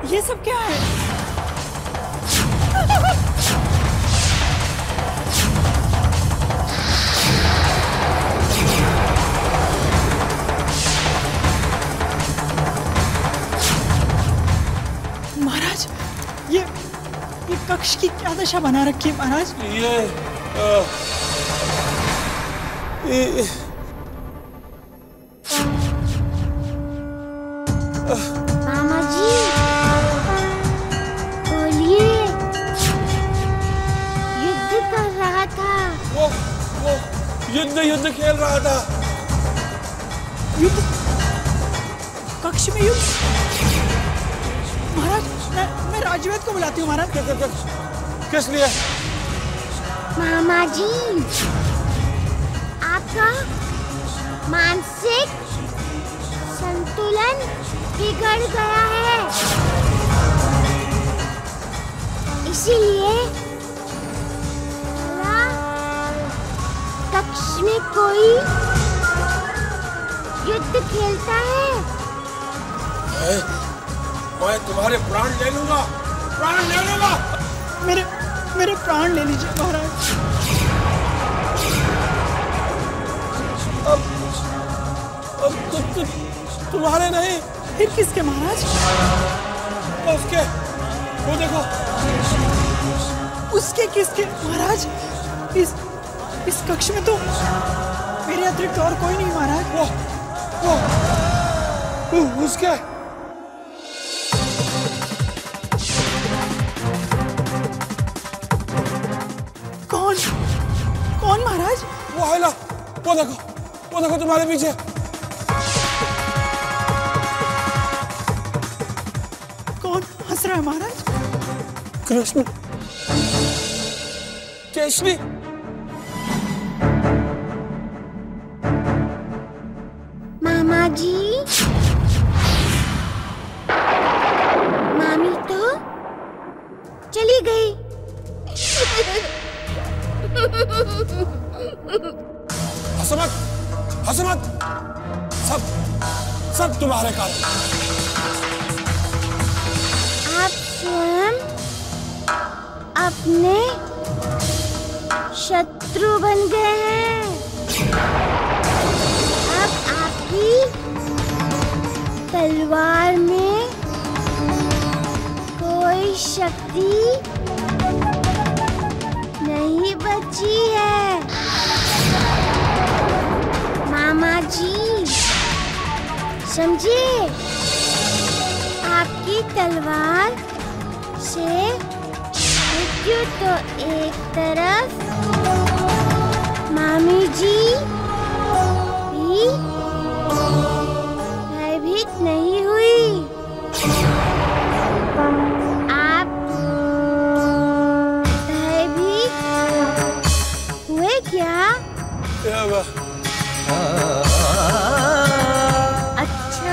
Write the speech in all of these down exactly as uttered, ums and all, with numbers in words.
ये सब क्या है? महाराज, ये ये कक्ष की क्या दशा बना रखी है महाराज? ये आ, ये मामा जी, बोलिए। युद्ध कर रहा था। वो वो युद्ध युद्ध खेल रहा था। युद्ध? कक्ष में युद्ध? महाराज, मैं मैं राजवेद को बुलाती हूँ महाराज। किस लिए? मामा जी, आपका मानसिक संतुलन बिगड़ गया है, इसीलिए कक्ष में कोई युद्ध खेलता है। मैं, मैं तुम्हारे प्राण ले लूंगा, प्राण ले लूंगा। मेरे मेरे प्राण ले लीजिए महाराज। अब अब तु, तु, तुम्हारे नहीं, फिर किसके महाराज? उसके। वो देखो। उसके किसके महाराज? इस इस कक्ष में तो मेरे अतिरिक्त और कोई नहीं महाराज। वो वो, वो उसके। कौन कौन महाराज? वो है ना, वो देखो, वो देखो तुम्हारे पीछे। कौन हंस रहा है महाराज? कृष्ण, केशरी। मामा जी, मामी तो चली गई। हंसो मत, हंसो मत। सब सब तुम्हारे कारण। आप स्वयं अपने शत्रु बन गए हैं। अब आपकी तलवार में कोई शक्ति नहीं बची है। मामा जी, समझे? आपकी तलवार से मृत्यु तो एक तरफ, मामी जी भी भयभीत नहीं हुई। आप भयभीत हुए क्या? अच्छा,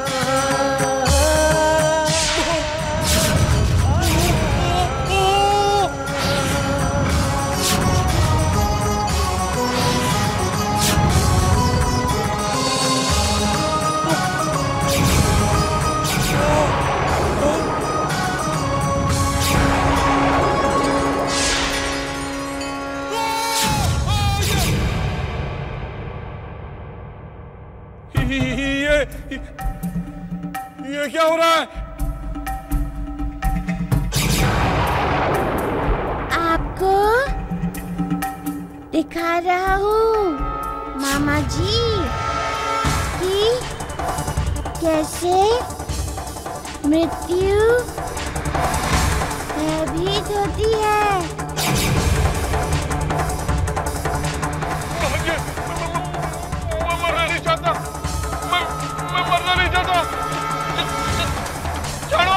ये ये क्या हो रहा है? आपको दिखा रहा हूँ मामा जी कि कैसे मृत्यु भयभीत होती है। मैं मरना नहीं चाहता, मैं मैं मरना नहीं चाहता। छोड़ो,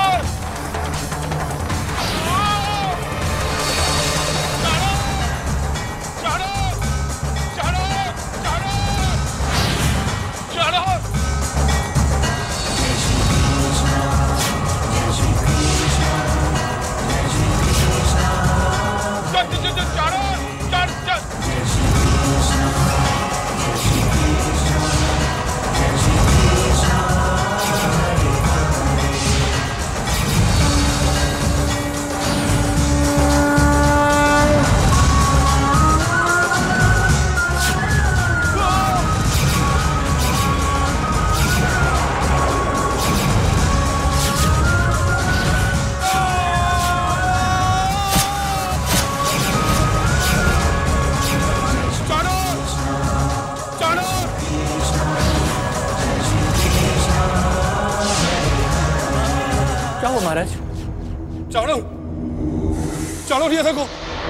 महाराज। चाणूर, चाणूर ये देखो,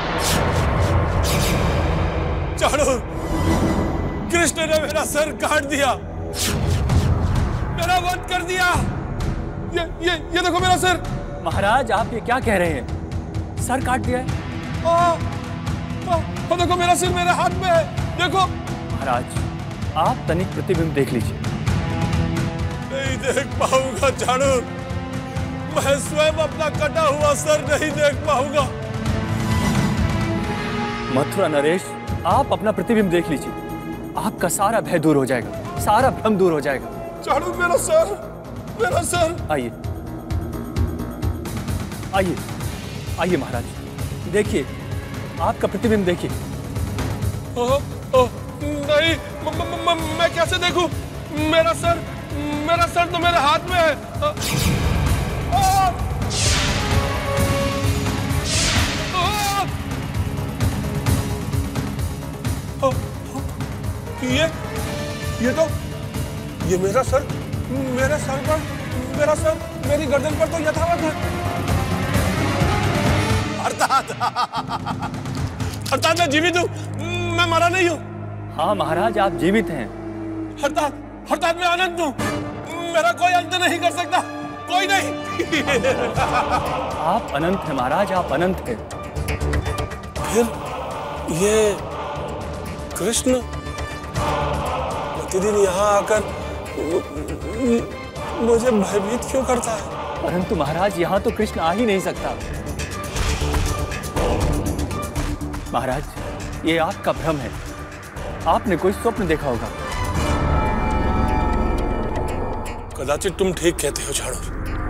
चाणूर, कृष्ण ने मेरा सर काट दिया, मेरा वध कर दिया। ये ये ये देखो मेरा सर। महाराज आप ये क्या कह रहे हैं? सर काट दिया है? आ, आ, आ, देखो मेरा सिर मेरे हाथ में है, देखो। महाराज आप तनिक प्रतिबिंब देख लीजिए। नहीं देख पाऊंगा चाणूर, मैं स्वयं अपना कटा हुआ सर नहीं देख पाऊंगा। मथुरा नरेश, आप अपना प्रतिबिंब देख लीजिए, आपका सारा भय दूर हो जाएगा, सारा भ्रम दूर हो जाएगा। चाणूर मेरा सर, मेरा सर। आइए आइए आइए महाराज, देखिए आपका प्रतिबिंब देखिए। नहीं, म, म, म, मैं कैसे देखूं? मेरा सर, मेरा सर तो मेरे हाथ में है। आ, आ, आ, ये ये तो ये मेरा सर, मेरे सर पर, मेरा सर मेरी गर्दन पर तो यथावत है। अर्थात अर्थात मैं जीवित हूँ, मैं मरा नहीं हूँ। हाँ महाराज आप जीवित हैं। अर्थात अर्थात मैं अनंत हूँ, मेरा कोई अंत नहीं कर सकता, कोई नहीं। आप अनंत हैं महाराज, आप अनंत हैं। फिर ये कृष्ण प्रतिदिन यहाँ आकर मुझे भयभीत क्यों करता है? परंतु महाराज यहाँ तो कृष्ण आ ही नहीं सकता। महाराज ये आपका भ्रम है, आपने कोई स्वप्न देखा होगा। कदाचित तुम ठीक कहते हो चाणूर।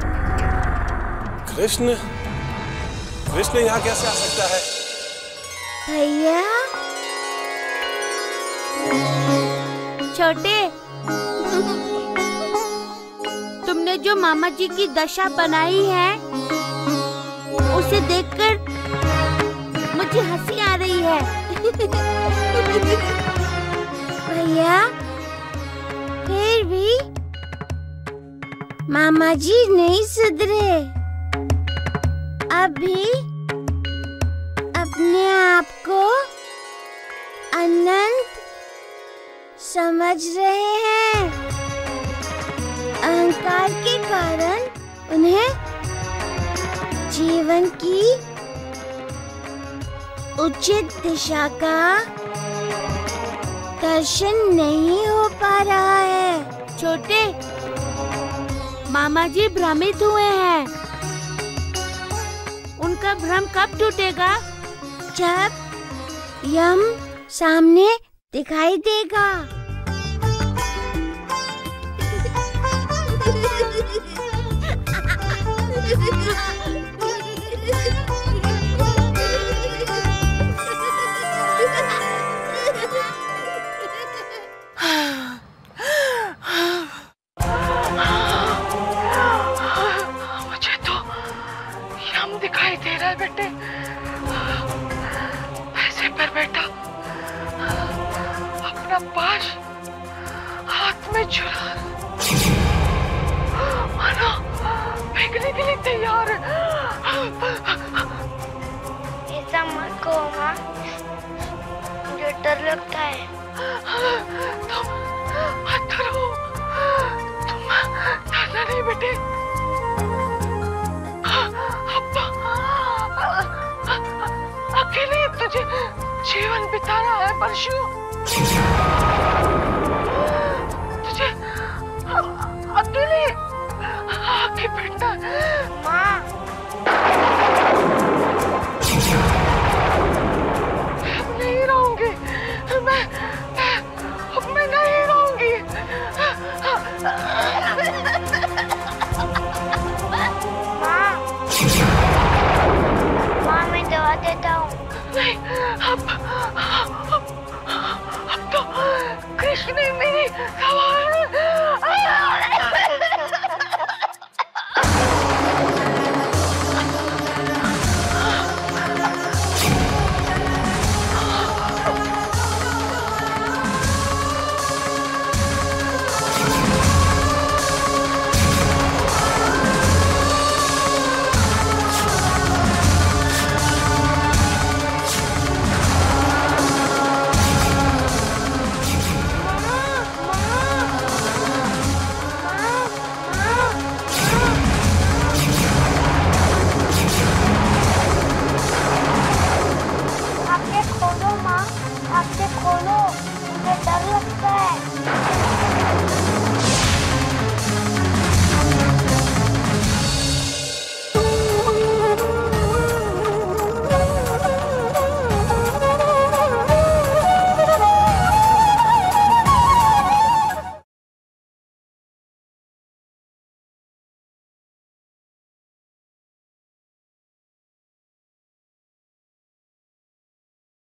कृष्ण कृष्ण यहाँ कैसे आ सकता है? भैया छोटे, तुमने जो मामा जी की दशा बनाई है उसे देखकर मुझे हंसी आ रही है। भैया फिर भी मामा जी नहीं सुधरे, अभी अपने आप को अनंत समझ रहे हैं। अहंकार के कारण उन्हें जीवन की उचित दिशा का दर्शन नहीं हो पा रहा है। छोटे, मामा जी भ्रमित हुए हैं। उनका भ्रम कब टूटेगा? जब यम सामने दिखाई देगा। मुझे तो यम दिखाई दे रहा है बेटे, ऐसे पर बैठा अपना पाश हाथ में चुरा मानो फेंकने के लिए तैयार है। ऐसा मत कहो माँ, मुझे डर लगता है। तुम मत डरो, तुम डरना नहीं बेटे। अब तो अकेले तुझे जीवन बिताना है परशु। तुझे अकेले आके बैठना है। माँ, अब नहीं रहूंगी मैं, अब मैं नहीं रहूंगी। माँ, माँ मैं दवा देता हूँ। नहीं, अब, अब, अब तो कृष्ण ने मेरी दवा